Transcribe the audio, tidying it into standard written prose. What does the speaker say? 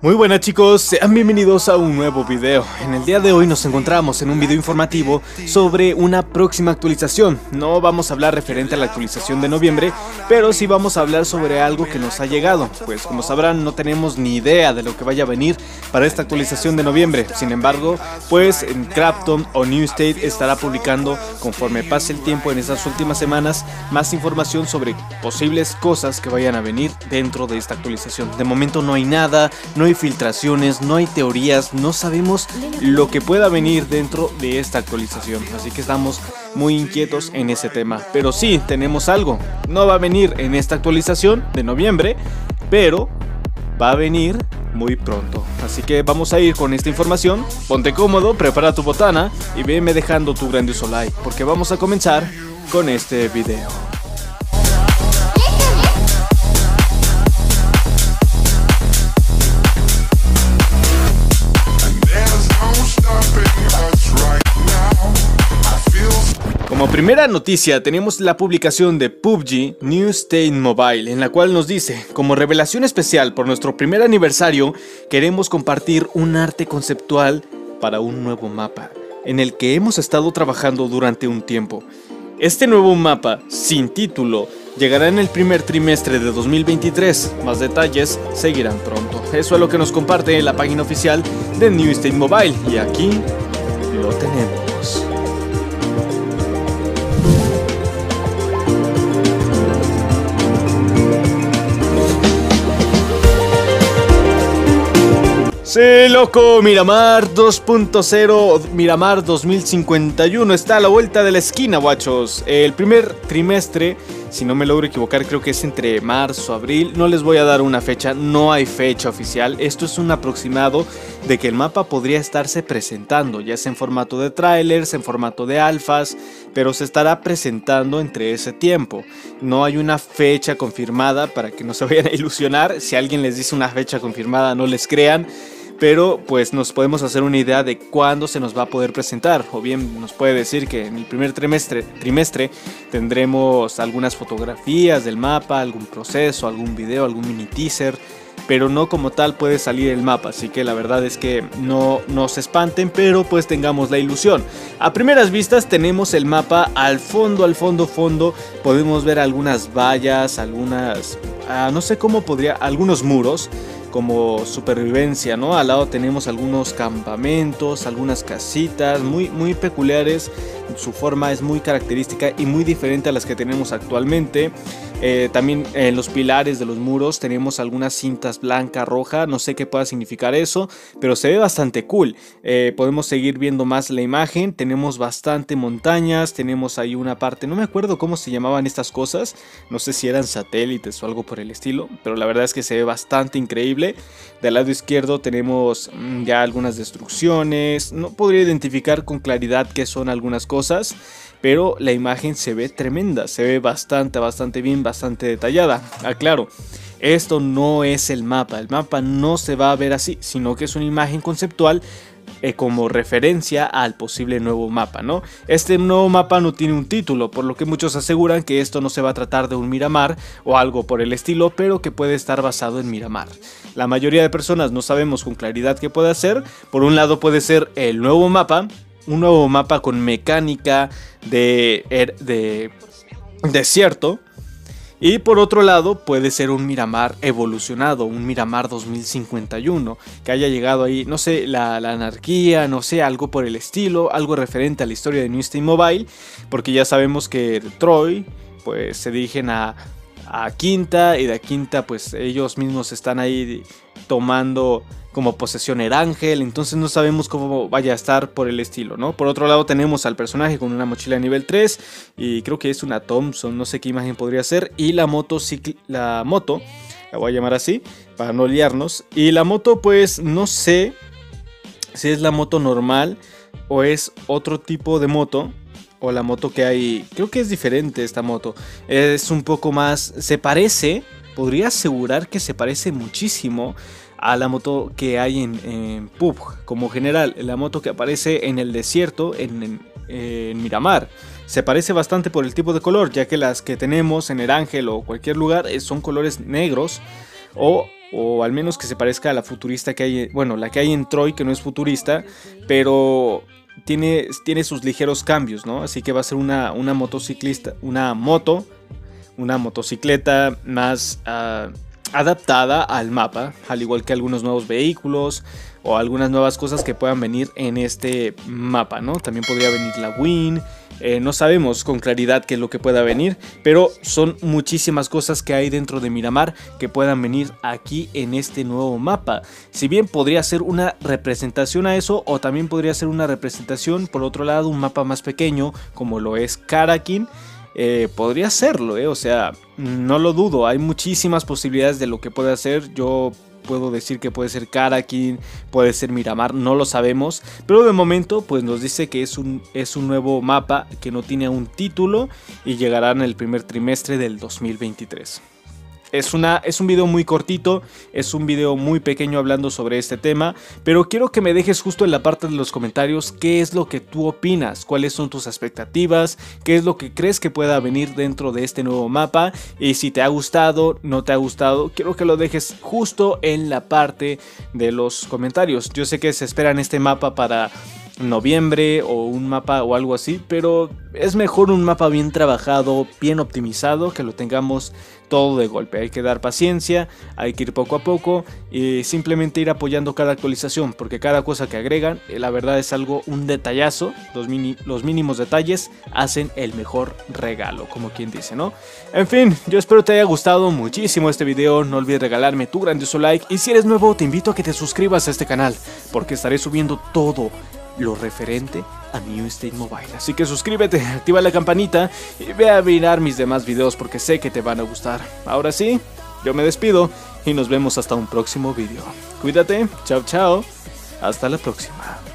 Muy buenas chicos, sean bienvenidos a un nuevo video. En el día de hoy nos encontramos en un video informativo sobre una próxima actualización. No vamos a hablar referente a la actualización de noviembre, pero sí vamos a hablar sobre algo que nos ha llegado. Pues como sabrán, no tenemos ni idea de lo que vaya a venir para esta actualización de noviembre. Sin embargo, pues en Krafton o New State estará publicando, conforme pase el tiempo en estas últimas semanas, más información sobre posibles cosas que vayan a venir dentro de esta actualización. De momento no hay nada, no hay filtraciones, no hay teorías, no sabemos lo que pueda venir dentro de esta actualización, así que estamos muy inquietos en ese tema. Pero sí, tenemos algo, no va a venir en esta actualización de noviembre, pero va a venir muy pronto. Así que vamos a ir con esta información. Ponte cómodo, prepara tu botana y veme dejando tu grandioso like, porque vamos a comenzar con este video. Como primera noticia tenemos la publicación de PUBG New State Mobile, en la cual nos dice: como revelación especial por nuestro primer aniversario, queremos compartir un arte conceptual para un nuevo mapa, en el que hemos estado trabajando durante un tiempo. Este nuevo mapa, sin título, llegará en el primer trimestre de 2023, más detalles seguirán pronto. Eso es lo que nos comparte en la página oficial de New State Mobile, y aquí lo tenemos. Sí, loco, Miramar 2.0, Miramar 2051 está a la vuelta de la esquina, guachos. El primer trimestre, si no me logro equivocar, creo que es entre marzo, abril. No les voy a dar una fecha, no hay fecha oficial. Esto es un aproximado de que el mapa podría estarse presentando, ya sea en formato de trailers, en formato de alfas, pero se estará presentando entre ese tiempo. No hay una fecha confirmada para que no se vayan a ilusionar. Si alguien les dice una fecha confirmada, no les crean. Pero pues nos podemos hacer una idea de cuándo se nos va a poder presentar. O bien nos puede decir que en el primer trimestre tendremos algunas fotografías del mapa, algún proceso, algún video, algún mini teaser, pero no como tal puede salir el mapa. Así que la verdad es que no se espanten, pero pues tengamos la ilusión. A primeras vistas tenemos el mapa al fondo, podemos ver algunas vallas, algunas, no sé cómo podría, algunos muros como supervivencia, ¿no? Al lado tenemos algunos campamentos, algunas casitas muy peculiares. Su forma es muy característica y muy diferente a las que tenemos actualmente. También en los pilares de los muros tenemos algunas cintas blanca, roja, no sé qué pueda significar eso, pero se ve bastante cool. Podemos seguir viendo más la imagen. Tenemos bastante montañas, tenemos ahí una parte, no me acuerdo cómo se llamaban estas cosas, no sé si eran satélites o algo por el estilo, pero la verdad es que se ve bastante increíble. Del lado izquierdo tenemos ya algunas destrucciones, no podría identificar con claridad qué son algunas cosas, pero la imagen se ve tremenda, se ve bastante bien, bastante detallada. Aclaro, esto no es el mapa no se va a ver así, sino que es una imagen conceptual como referencia al posible nuevo mapa, ¿no? Este nuevo mapa no tiene un título, por lo que muchos aseguran que esto no se va a tratar de un Miramar o algo por el estilo, pero que puede estar basado en Miramar. La mayoría de personas no sabemos con claridad qué puede ser. Por un lado puede ser el nuevo mapa, un nuevo mapa con mecánica de desierto. Y por otro lado puede ser un Miramar evolucionado, un Miramar 2051, que haya llegado ahí, no sé, la anarquía, no sé, algo por el estilo, algo referente a la historia de New State Mobile, porque ya sabemos que de Troy pues se dirigen a Quinta, y de Quinta pues ellos mismos están ahí tomando como posesión Erangel, entonces no sabemos cómo vaya a estar por el estilo, ¿no? Por otro lado tenemos al personaje con una mochila nivel 3 y creo que es una Thompson, no sé qué imagen podría ser, y la moto, la voy a llamar así para no liarnos, y la moto pues no sé si es la moto normal o es otro tipo de moto, o la moto que hay, creo que es diferente esta moto, es un poco más, se parece, podría asegurar que se parece muchísimo a la moto que hay en PUBG como general, la moto que aparece en el desierto en Miramar. Se parece bastante por el tipo de color, ya que las que tenemos en Erangel o cualquier lugar son colores negros o o al menos que se parezca a la futurista que hay, bueno, la que hay en Troy, que no es futurista, pero tiene sus ligeros cambios, ¿no? Así que va a ser una motocicleta más adaptada al mapa, al igual que algunos nuevos vehículos o algunas nuevas cosas que puedan venir en este mapa, ¿no? También podría venir la Win. No sabemos con claridad qué es lo que pueda venir, pero son muchísimas cosas que hay dentro de Miramar que puedan venir aquí en este nuevo mapa. Si bien podría ser una representación a eso, o también podría ser una representación, por otro lado, un mapa más pequeño como lo es Karakin. Podría serlo, o sea, no lo dudo, hay muchísimas posibilidades de lo que puede hacer. Yo puedo decir que puede ser Karakin, puede ser Miramar, no lo sabemos, pero de momento pues nos dice que es un nuevo mapa que no tiene un título y llegará en el primer trimestre del 2023. Es un video muy cortito, es un video muy pequeño hablando sobre este tema, pero quiero que me dejes justo en la parte de los comentarios qué es lo que tú opinas, cuáles son tus expectativas, qué es lo que crees que pueda venir dentro de este nuevo mapa, y si te ha gustado, no te ha gustado, quiero que lo dejes justo en la parte de los comentarios. Yo sé que se esperan este mapa para noviembre o un mapa o algo así, pero es mejor un mapa bien trabajado, bien optimizado, que lo tengamos todo de golpe. Hay que dar paciencia, hay que ir poco a poco y simplemente ir apoyando cada actualización, porque cada cosa que agregan, la verdad es un detallazo. Los mínimos detalles hacen el mejor regalo, como quien dice, ¿no? En fin, yo espero te haya gustado muchísimo este video. No olvides regalarme tu grandioso like, y si eres nuevo te invito a que te suscribas a este canal, porque estaré subiendo todo lo referente a New State Mobile. Así que suscríbete, activa la campanita y ve a mirar mis demás videos porque sé que te van a gustar. Ahora sí, yo me despido y nos vemos hasta un próximo video. Cuídate, chao chao, hasta la próxima.